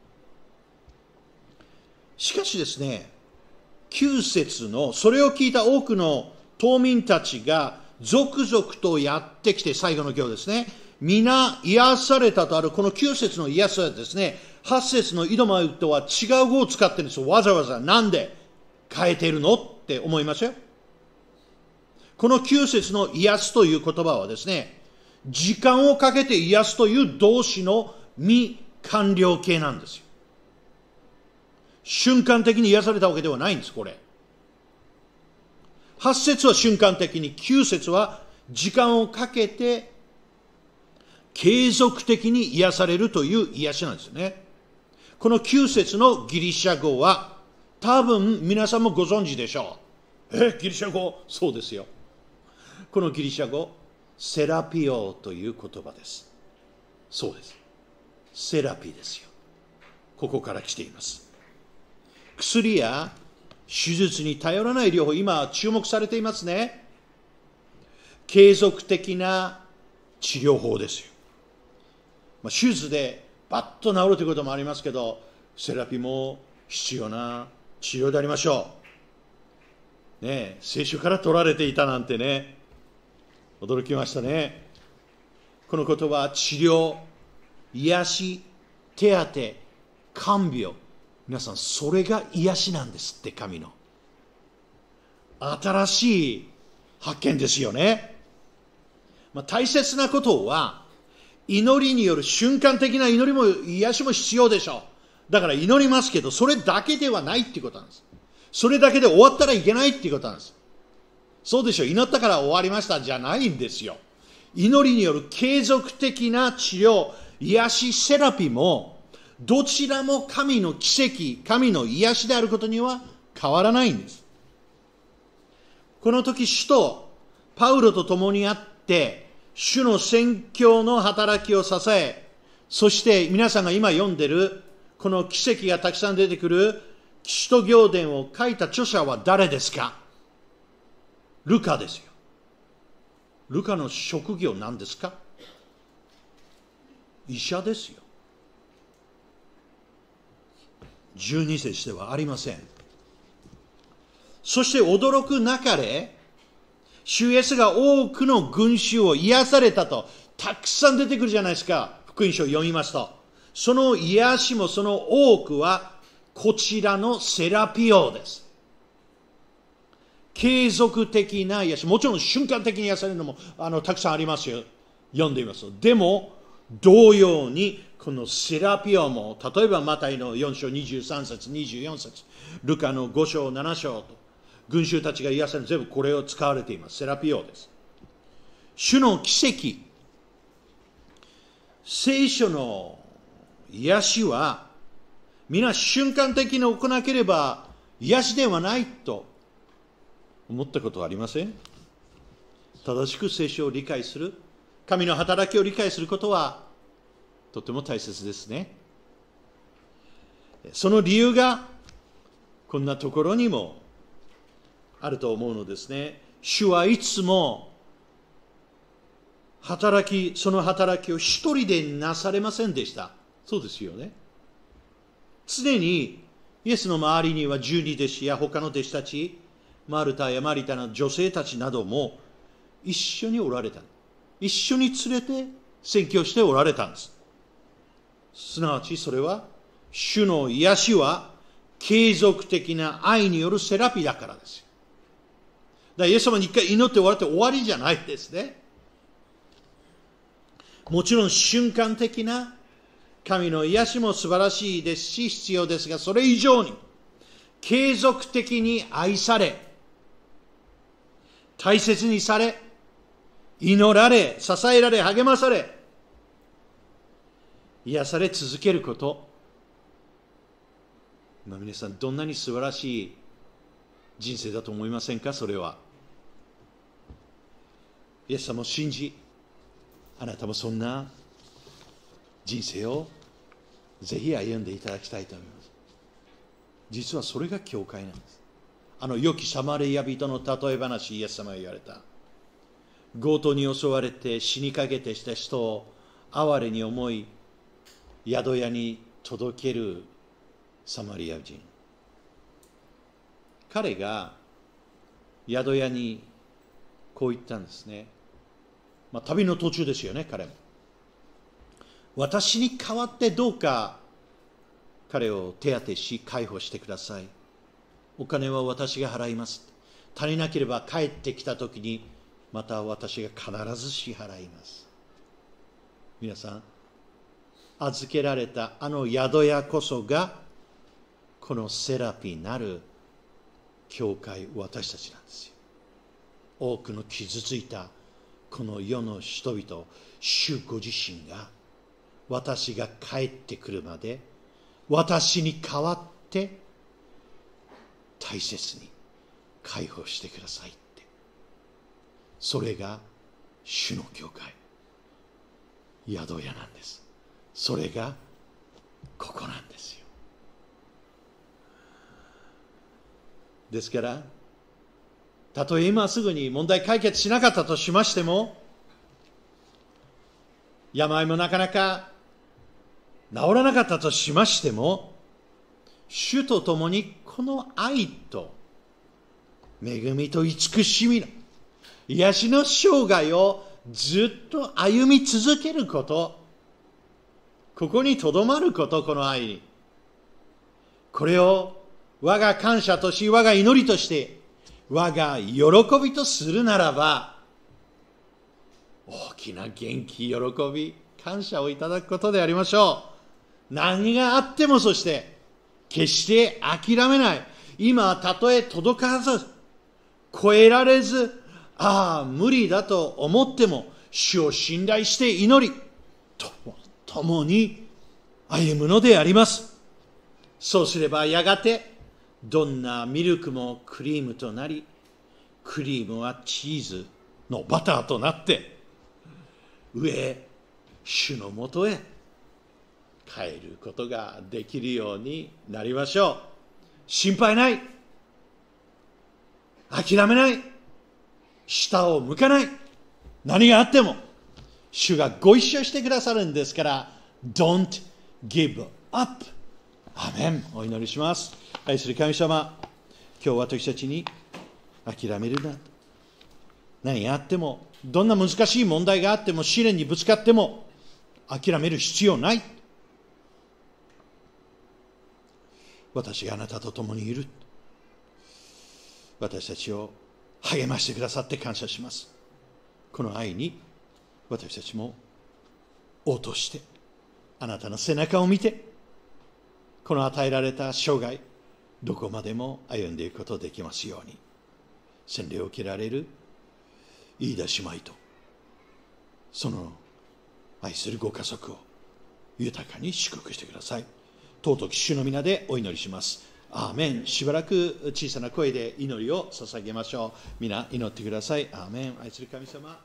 しかしですね、きゅう節の、それを聞いた多くの島民たちが続々とやってきて、最後の行ですね、皆癒されたとあるこのきゅう節の癒さはですね、はち節のイドマイとは違う語を使ってるんですよ。わざわざなんで変えているのって思いますよ。このきゅう節の癒すという言葉はですね、時間をかけて癒すという動詞の未完了形なんですよ。瞬間的に癒されたわけではないんです、これ。はち節は瞬間的に、きゅう節は時間をかけて継続的に癒されるという癒しなんですよね。このきゅう節のギリシャ語は、多分皆さんもご存知でしょう。え、ギリシャ語？そうですよ。このギリシャ語、セラピオという言葉です。そうです。セラピーですよ。ここから来ています。薬や手術に頼らない療法、今注目されていますね。継続的な治療法ですよ。まあ、手術でバッと治るということもありますけど、セラピーも必要な治療でありましょう。ねえ、聖書から取られていたなんてね、驚きましたね。この言葉は治療、癒し、手当て、看病。皆さん、それが癒しなんですって、神の。新しい発見ですよね。まあ、大切なことは、祈りによる瞬間的な祈りも癒しも必要でしょう。だから祈りますけど、それだけではないっていうことなんです。それだけで終わったらいけないっていうことなんです。そうでしょう。祈ったから終わりましたじゃないんですよ。祈りによる継続的な治療、癒し、セラピーも、どちらも神の奇跡、神の癒しであることには変わらないんです。この時、使徒パウロと共にあって、主の宣教の働きを支え、そして皆さんが今読んでいる、この奇跡がたくさん出てくる、使徒行伝を書いた著者は誰ですか？ルカですよ。ルカの職業何ですか？医者ですよ。じゅうに節ではありません。そして驚くなかれ、主イエスが多くの群衆を癒されたと、たくさん出てくるじゃないですか。福音書を読みますと。その癒しもその多くは、こちらのセラピオです。継続的な癒し、もちろん瞬間的に癒されるのもあのたくさんありますよ。読んでみますと。でも、同様に、このセラピオも、例えばマタイのよん章にじゅうさん節、にじゅうよん節、ルカのご章、なな章と、群衆たちが癒される、全部これを使われています。セラピオです。主の奇跡、聖書の癒しは、皆瞬間的に行わなければ癒しではないと思ったことはありません？正しく聖書を理解する、神の働きを理解することはとても大切ですね。その理由がこんなところにもあると思うのですね。主はいつも働き、その働きを一人でなされませんでした。そうですよね。常にイエスの周りには十二弟子や他の弟子たち、マルタやマリタの女性たちなども一緒におられた。一緒に連れて宣教しておられたんです。すなわちそれは、主の癒しは継続的な愛によるセラピーだからですよ。だからイエス様に一回祈って終わって終わりじゃないですね。もちろん瞬間的な神の癒しも素晴らしいですし必要ですが、それ以上に継続的に愛され、大切にされ、祈られ、支えられ、励まされ、癒され続けること。まあ、皆さん、どんなに素晴らしい人生だと思いませんか？それは。 イエス様を信じ、あなたもそんな人生をぜひ歩んでいただきたいと思います。実はそれが教会なんです。あの良きサマリア人の例え話、イエス様が言われた。強盗に襲われて死にかけてした人を哀れに思い、宿屋に届けるサマリア人。彼が宿屋にこう言ったんですね。まあ、旅の途中ですよね、彼も。私に代わってどうか彼を手当てし解放してください。お金は私が払います。足りなければ帰ってきたときにまた私が必ず支払います。皆さん、預けられたあの宿屋こそがこのセラピーなる教会、私たちなんですよ。多くの傷ついたこの世の人々、主ご自身が私が帰ってくるまで私に代わって大切に解放してくださいって。それが主の教会、宿屋なんです。それがここなんですよ。ですからたとえ今すぐに問題解決しなかったとしましても、病もなかなか治らなかったとしましても、主と共にこの愛と恵みと慈しみの癒しの生涯をずっと歩み続けること、ここにとどまること、この愛に。これを我が感謝とし、我が祈りとして、我が喜びとするならば、大きな元気、喜び、感謝をいただくことでありましょう。何があっても、そして決して諦めない。今たとえ届かず、超えられず、ああ無理だと思っても、主を信頼して祈りと共に歩むのであります。そうすればやがてどんなミルクもクリームとなり、クリームはチーズのバターとなって、上へ主のもとへ帰ることができるようになりましょう。心配ない、諦めない、下を向かない。何があっても主がご一緒してくださるんですから、 Don't give up。 アーメン。お祈りします。愛する神様、今日私たちに諦めるな、何があっても、どんな難しい問題があっても、試練にぶつかっても諦める必要ない。私があなたと共にいる。私たちを励ましてくださって感謝します。この愛に私たちも応答して、あなたの背中を見て、この与えられた生涯、どこまでも歩んでいくことができますように。洗礼を受けられる飯田姉妹とその愛するご家族を豊かに祝福してください。尊き主の皆でお祈りします。アーメン。しばらく小さな声で祈りを捧げましょう。皆祈ってください。アーメン。愛する神様、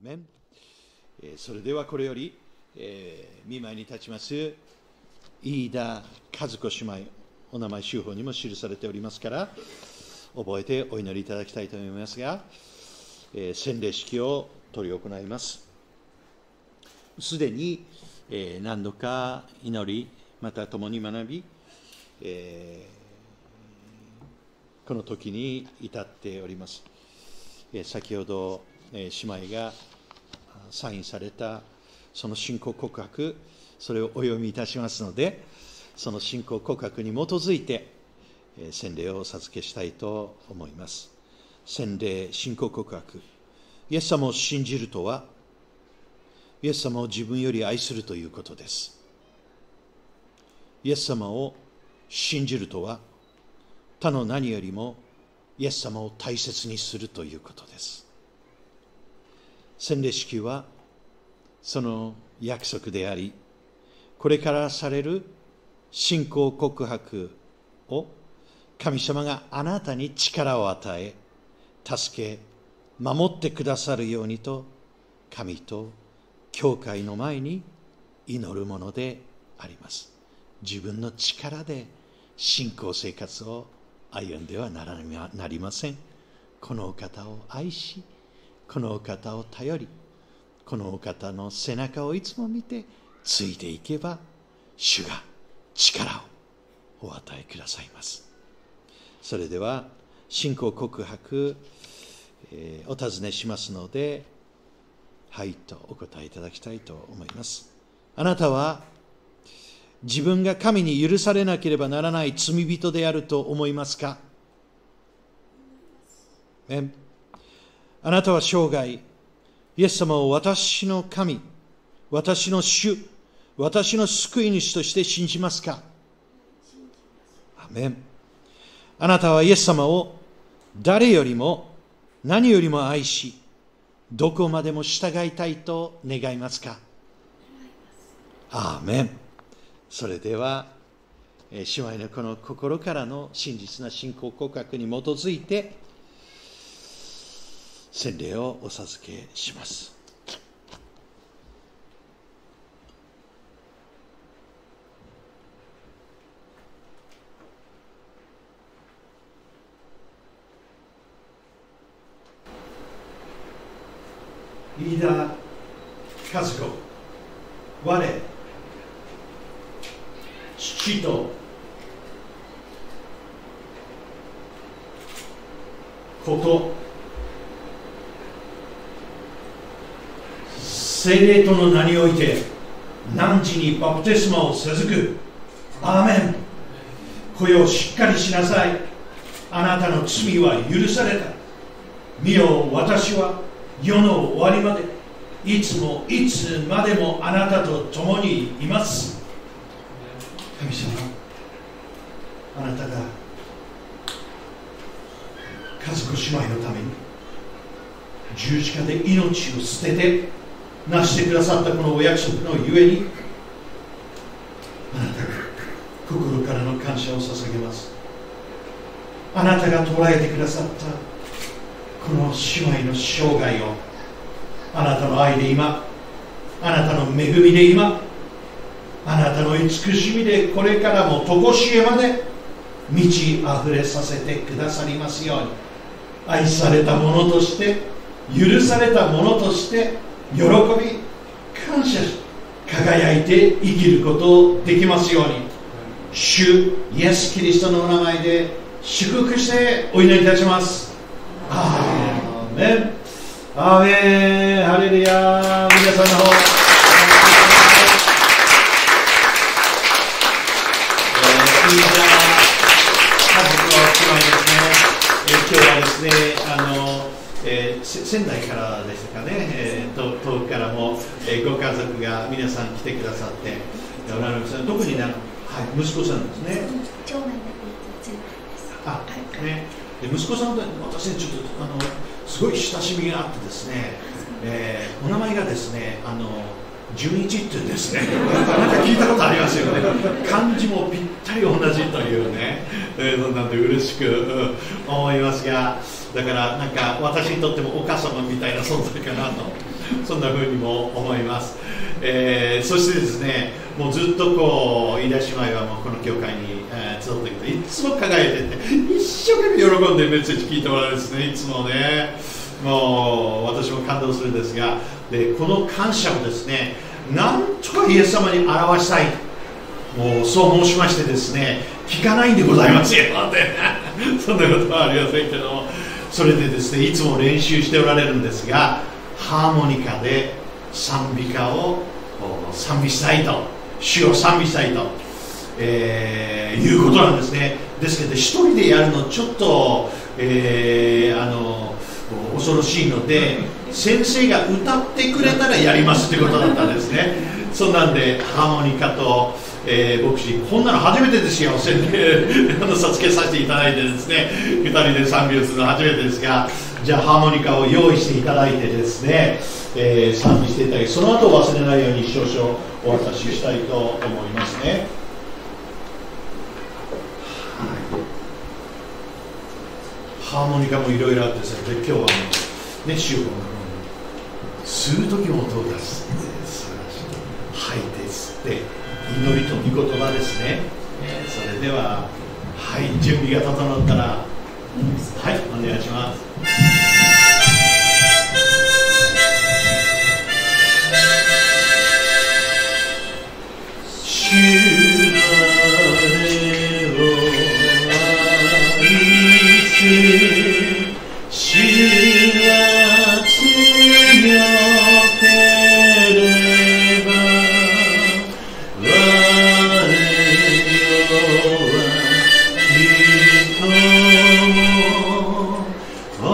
メン。えー、それではこれより、えー、見舞いに立ちます飯田和子姉妹、お名前州法にも記されておりますから覚えてお祈りいただきたいと思いますが、えー、洗礼式を執り行います。すでに、えー、何度か祈りまた共に学び、えー、この時に至っております。えー、先ほど、えー、姉妹がサインされたその信仰告白、それをお読みいたしますので、その信仰告白に基づいて、えー、洗礼をお授けしたいと思います。洗礼信仰告白。イエス様を信じるとは、イエス様を自分より愛するということです。イエス様を信じるとは、他の何よりもイエス様を大切にするということです。洗礼式はその約束であり、これからされる信仰告白を神様があなたに力を与え、助け、守ってくださるようにと、神と教会の前に祈るものであります。自分の力で信仰生活を歩んではならなりません。このお方を愛し、このお方を頼り、このお方の背中をいつも見てついていけば、主が力をお与えくださいます。それでは信仰告白、えー、お尋ねしますので、はいとお答えいただきたいと思います。あなたは自分が神に許されなければならない罪人であると思いますか？えあなたは生涯、イエス様を私の神、私の主、私の救い主として信じますか？アメン。あなたはイエス様を誰よりも何よりも愛し、どこまでも従いたいと願いますか？アーメン。それでは、姉妹のこの心からの真実な信仰告白に基づいて、洗礼をお授けします。飯田和子、我、父と子と聖霊との名において汝にバプテスマを授く。アーメン。子よ、しっかりしなさい。あなたの罪は許された。見よ、私は世の終わりまでいつもいつまでもあなたと共にいます。神様、あなたが和子姉妹のために十字架で命を捨てて成してくださったこのお約束のゆえに、あなたが心からの感謝を捧げます。あなたが捉えてくださったこの姉妹の生涯を、あなたの愛で今、あなたの恵みで今、あなたの慈しみでこれからも常しえまで満ち溢れさせてくださりますように、愛されたものとして、許されたものとして喜び感謝し、輝いて生きることをできますように、主イエス・キリストのお名前で祝福してお祈りいたします。アーメン。アーメン。ハレルヤ。皆さんの方、いいじゃあ、家族の姉妹ですね。えー、今日はですね、あの、えー、仙台からでしたかね、えー、遠くからも、えー、ご家族が皆さん来てくださっておられます。特にな、はい、息子さんですね。 長男がいてじゅう代です。 あ、ね。で息子さんと私ね、ちょっとあのすごい親しみがあってですね、えー、お名前がですね、あの純一っていうんですね。なんか聞いたことありますよね。漢字もぴったり同じというね、えー、なんで嬉しく、うん、思いますが、だからなんか私にとってもお母様みたいな存在かなとそんな風にも思います。えー、そしてですね、もうずっとこう飯田姉妹はもうこの教会に、えー、集ってきて、いつも輝いてて、一生懸命喜んでメッセージ聞いてもらうんですね。いつもね、もう私も感動するんですが、でこの感謝をですね、なんとかイエス様に表したい、もうそう申しましてですね、聞かないんでございますよってそんなことはありませんけども、それでですね、いつも練習しておられるんですが、ハーモニカで賛美歌を賛美したいと、主を賛美したいと、えー、いうことなんですね。ですけど一人でやるのちょっと、えー、あの恐ろしいので、先生が歌ってくれたらやりますということだったんですね。そんなんでハーモニカと、えー、牧師、こんなの初めてですよ、宣伝授けさせていただいてですね、ふたりで賛美をするのは初めてですが、じゃあハーモニカを用意していただいてですね、えー、賛美していただき、その後忘れないように少々お渡ししたいと思いますね。ハーモニカもいろいろあってですね、今日はね、主を吸う時も音を出す、素晴らしい、吐いて吸って、祈りと御言葉ですね。えー、それでは、はい、準備が整ったら、はい、お願いします。主主は強ければ我は人も恐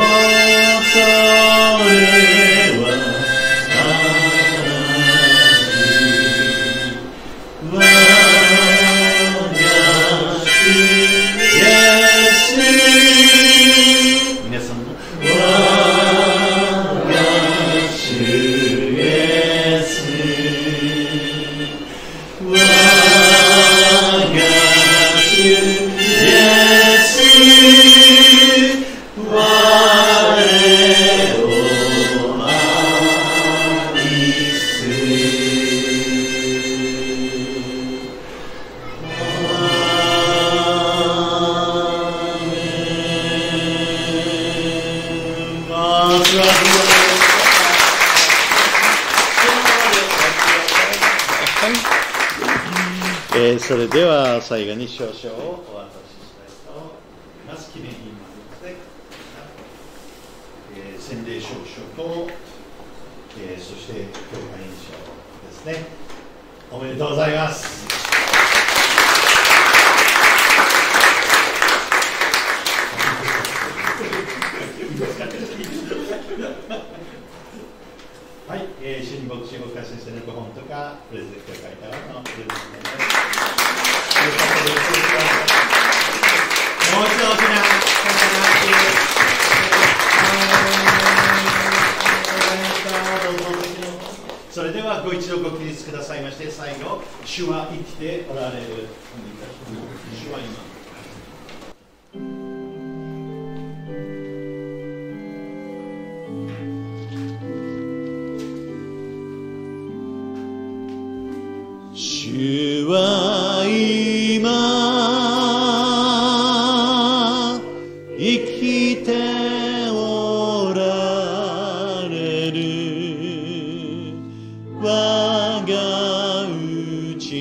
れはなし、我が主イエス、皆さんも我が主イエス、我が主イエス、我を愛す。えー、それでは最後に少々をお渡ししたいと思います。記念品もありますね。えー、洗礼証書と、えー、そして教会員証ですね。おめでとうございます。はい、えー、主に牧師を貸ししているご本とか、プレゼント会からのプレゼントです。もう一度大きなそれではご一度ご起立くださいまして、最後、主は生きておられる。主は今。主は今生きておられる、我がうち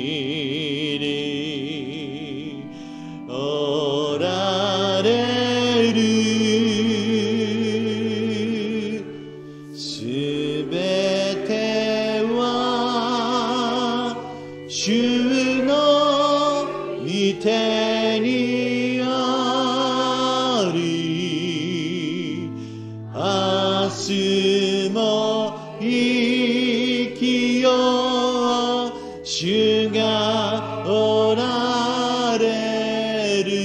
におられる、すべては主の御手にあり、明日も生きよう、主がおられる。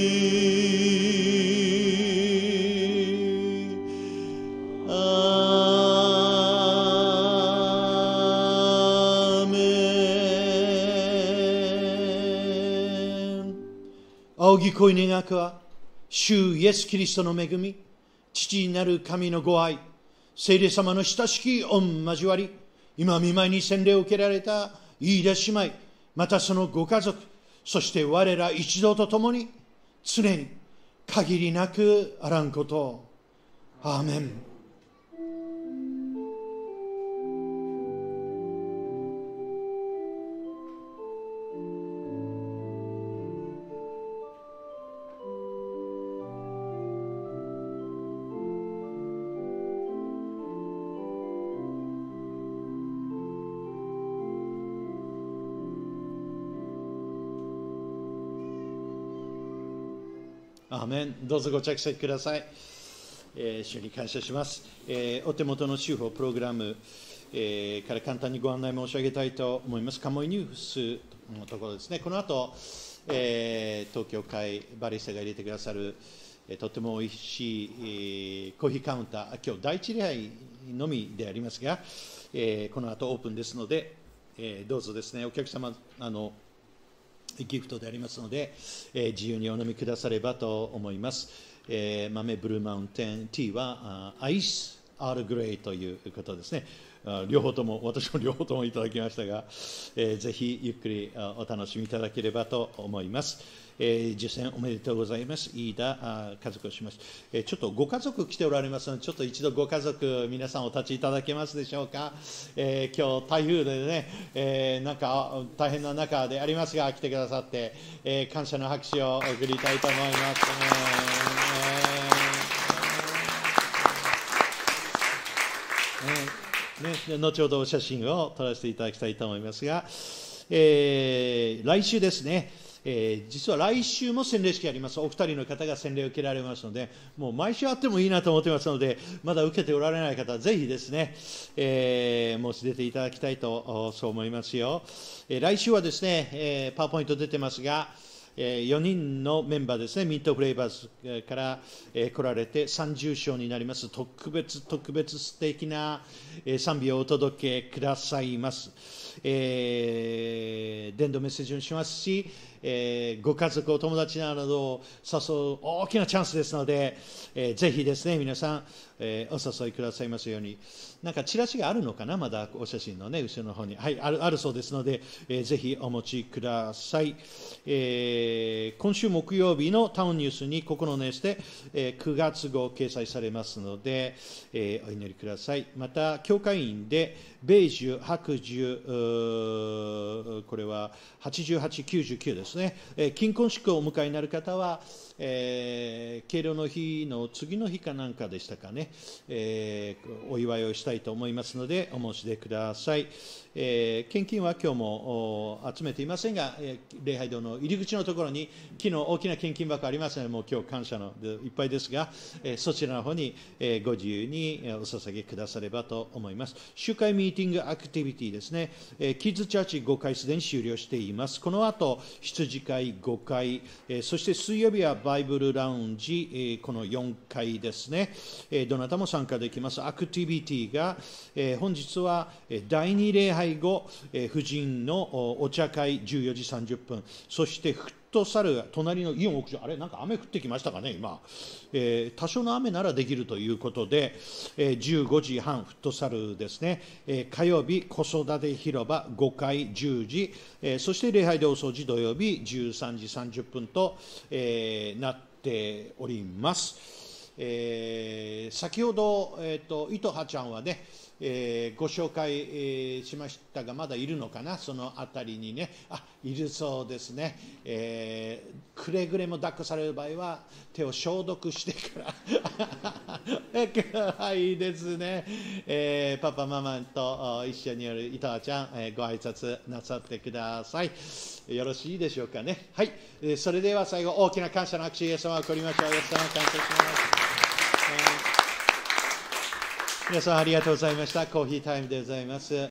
仰ぎ恋願くは、主イエスキリストの恵み、父なる神のご愛、 聖霊様の親しき御交わり、今見舞いに洗礼を受けられた飯田姉妹、またそのご家族、そして我ら一同と共に常に限りなくあらんことを。アーメン。アーメン。どうぞご着席ください。えー、主に感謝します。えー、お手元の週報プログラム、えー、から簡単にご案内申し上げたいと思います。カモイニュースのところですね。この後、えー、東京会バリスタが入れてくださる、えー、とてもおいしい、えー、コーヒーカウンター、今日第一礼拝のみでありますが、えー、この後オープンですので、えー、どうぞですね、お客様、あのギフトでありますので、えー、自由にお飲みくださればと思います。えー、豆ブルーマウンテンティーはアイスアールグレイということですね。両方とも、私も両方ともいただきましたが、えー、ぜひゆっくりお楽しみいただければと思います。えー、受選おめでとうございます。飯田家族をしました、えー。ちょっとご家族来ておられますので、ちょっと一度ご家族、皆さんお立ちいただけますでしょうか。えー、今日台風でね、えー、なんか大変な中でありますが、来てくださって、えー、感謝の拍手を送りたいと思います。えーね、後ほどお写真を撮らせていただきたいと思いますが、えー、来週ですね、えー、実は来週も洗礼式あります。お二人の方が洗礼を受けられますので、もう毎週あってもいいなと思ってますので、まだ受けておられない方はぜひですね、えー、申し出ていただきたいとそう思いますよ。えー、来週はですね、えー、パワーポイント出てますが、よにんのメンバーですね、ミントフレーバーズから来られてさんじゅう章になります特別特別素敵な賛美をお届けくださいます。えー、伝道メッセージをしますし、えー、ご家族、お友達などを誘う大きなチャンスですので、えー、ぜひですね、皆さん、えー、お誘いくださいますように。なんかチラシがあるのかな、まだお写真のね、後ろの方に。はい、ある、あるそうですので、えー、ぜひお持ちください。えー、今週木曜日のタウンニュースにここのネスで、えー、くがつ号掲載されますので、えー、お祈りください。また、教会員で、米寿、白寿、これははちじゅうはち、きゅうじゅうきゅうですね、えー、金婚式をお迎えになる方は、えー、敬老の日の次の日かなんかでしたかね、えー、お祝いをしたいと思いますので、お申し出ください。えー、献金は今日も集めていませんが、えー、礼拝堂の入り口のところに、昨日大きな献金箱ありますので、もう今日感謝のでいっぱいですが、えー、そちらの方に、えー、ご自由にお捧げくださればと思います。集会ミーティングアクティビティですね、えー、キッズチャーチごかいすでに終了しています。この後、羊会ごかい、えー、そして水曜日はバイブルラウンジ、えー、このよんかいですね、えー、どなたも参加できます。アクティビティが、えー、本日はだいに礼拝後、えー、婦人のお茶会じゅうよじさんじゅっぷん、そしてフットサルが隣のイオン屋上、あれ、なんか雨降ってきましたかね、今、えー、多少の雨ならできるということで、えー、じゅうごじはん、フットサルですね、えー、火曜日、子育て広場ごかいじゅうじ、えー、そして礼拝堂掃除土曜日じゅうさんじさんじゅっぷんと、えー、なっております。えー、先ほど、えーと、糸葉ちゃんはね、えー、ご紹介、えー、しましたが、まだいるのかな、そのあたりにね、あ、いるそうですね、えー、くれぐれも抱っこされる場合は、手を消毒してから、かわいいですね、えー、パパ、ママと一緒にいる糸葉ちゃん、えー、ご挨拶なさってください。よろしいでしょうかね。はい、えー、それでは最後、大きな感謝の拍手、イエス様を送りましょう。イエス様を感謝します。皆さんありがとうございました。コーヒータイムでございます。